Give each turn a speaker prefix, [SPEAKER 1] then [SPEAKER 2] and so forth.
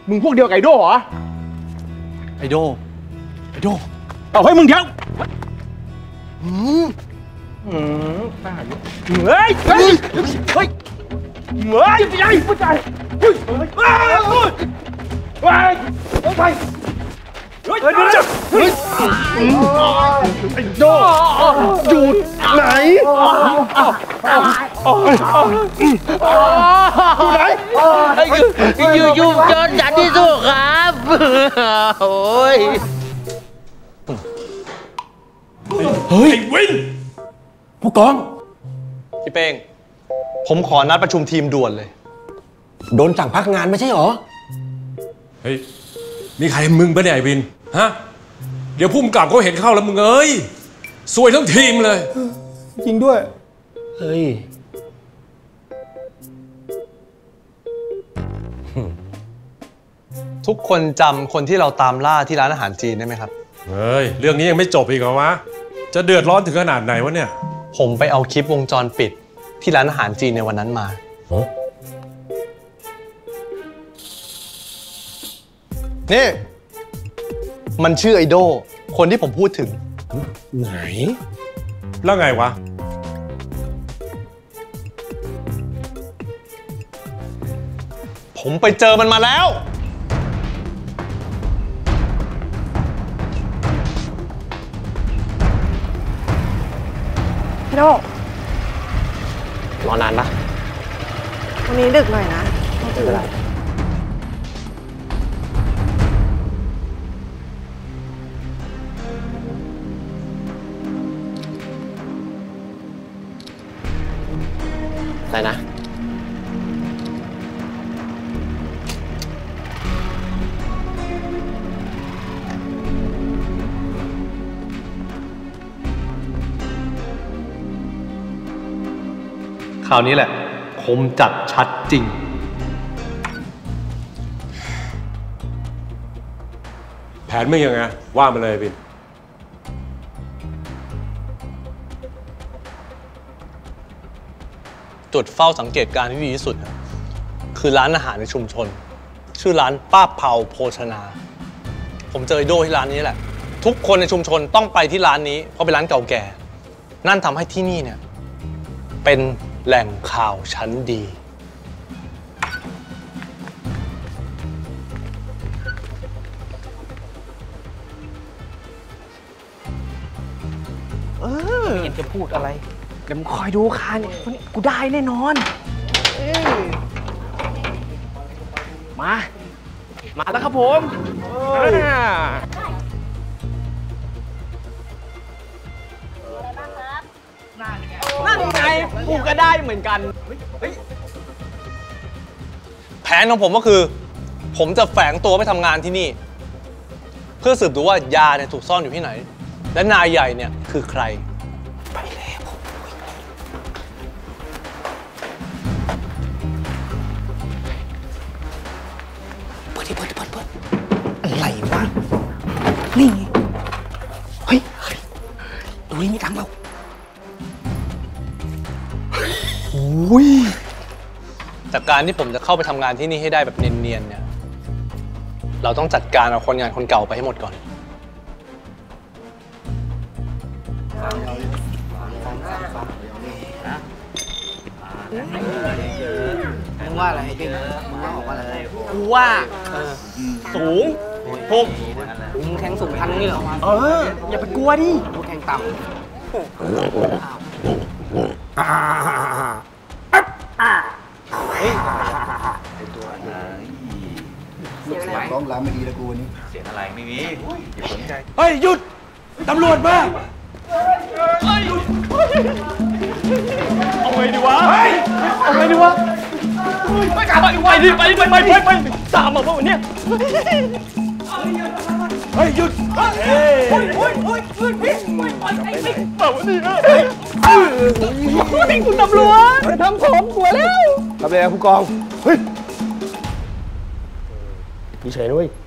[SPEAKER 1] มึงพวกเดียวกับไอโดเหรอไอโดเอาให้มึงเดี๋ยวป้าอยู่เฮ้ยไปไอ้โดอยู่ไหน
[SPEAKER 2] อยู่จนจัดที่สุดครับโอ้ย
[SPEAKER 3] เฮ้ยวินผู้กอง
[SPEAKER 4] พี่เป้งผมขอนัดประชุมทีมด่วนเลย
[SPEAKER 3] โดนสั่งพักงานไม่ใช่หรอเฮ้ยนี่ใครมึงปะเนี่ยไอ้วินฮะเดี๋ยวพุ่มกลับเขาเห็นเข้าแล้วมึงเอ้ยซวยทั้งทีมเลย
[SPEAKER 1] จริงด้วย
[SPEAKER 3] เฮ้ย
[SPEAKER 4] ทุกคนจำคนที่เราตามล่าที่ร้านอาหารจีนได้ไหมครับ
[SPEAKER 3] เฮ้ยเรื่องนี้ยังไม่จบอีกเหรอวะจะเดือดร้อนถึงขนาดไหนวะเนี่ย
[SPEAKER 4] ผมไปเอาคลิปวงจรปิดที่ร้านอาหารจีนในวันนั้นมานี่มันชื่อไอโดคนที่ผมพูดถึง
[SPEAKER 3] ไหนแล้วไงวะ
[SPEAKER 4] ผมไปเจอมันมาแล้ว
[SPEAKER 5] พี่โด
[SPEAKER 4] รอนานปะ
[SPEAKER 5] วันนี้ดึกหน่อยนะไม่เป็นไร
[SPEAKER 4] อะไรนะคราวนี้แหละคมจัดชัดจริง
[SPEAKER 3] แผนมึงยังไงว่ามาเลยบิน
[SPEAKER 4] จุดเฝ้าสังเกตการณ์ที่ดีที่สุดคือร้านอาหารในชุมชนชื่อร้านป้าเผาโภชนาผมเจอไอโดที่ร้านนี้แหละทุกคนในชุมชนต้องไปที่ร้านนี้เพราะเป็นร้านเก่าแก่นั่นทำให้ที่นี่เนี่ยเป็นแหล่งข่าวชั้นดี
[SPEAKER 5] เห็นจะพูดอะไรเดี๋ยวมึงคอยดูค่ะเนี่ยกูได้แน่นอนมาแล้วครับผมนั่นไงกูก็ได้เหมือนกัน
[SPEAKER 4] แผนของผมก็คือผมจะแฝงตัวไปทำงานที่นี่เพื่อสืบดูว่ายาเนี่ยถูกซ่อนอยู่ที่ไหนและนายใหญ่เนี่ยคือใครไปแล้ว
[SPEAKER 5] เปิดอะไรวะนี่เฮ้ยดูนี่ไม่ทำเรา
[SPEAKER 4] จากการที่ผมจะเข้าไปทำงานที่นี่ให้ได้แบบเนียนๆเนี่ยเราต้องจัดการเอาคนงานคนเก่าไปให้หมดก่อน
[SPEAKER 5] มึงว่าอะไรจริงมึงว่าออกว่าอะไรกูว่าสูงถูกมึงแทงสูงทันนี่เหรออย่าไปกลัวดิกูแทงต่ำ
[SPEAKER 6] ลูกเสียงร้องล้างไม่ดีแล้วกูวันนี้เสียงอะไรไม่มีอย่าสนใจ
[SPEAKER 3] เฮ้ยหยุดตำรวจมา
[SPEAKER 1] เอาไงดีวะไม่กล้าไปดิไปตามมาเมื่อวันนี้
[SPEAKER 3] เฮ้ยหยุด
[SPEAKER 1] คุณตำรวจทำผมกลัวแล้วทำอะไรผู้กองเฮ้ยมีเฉยด้วย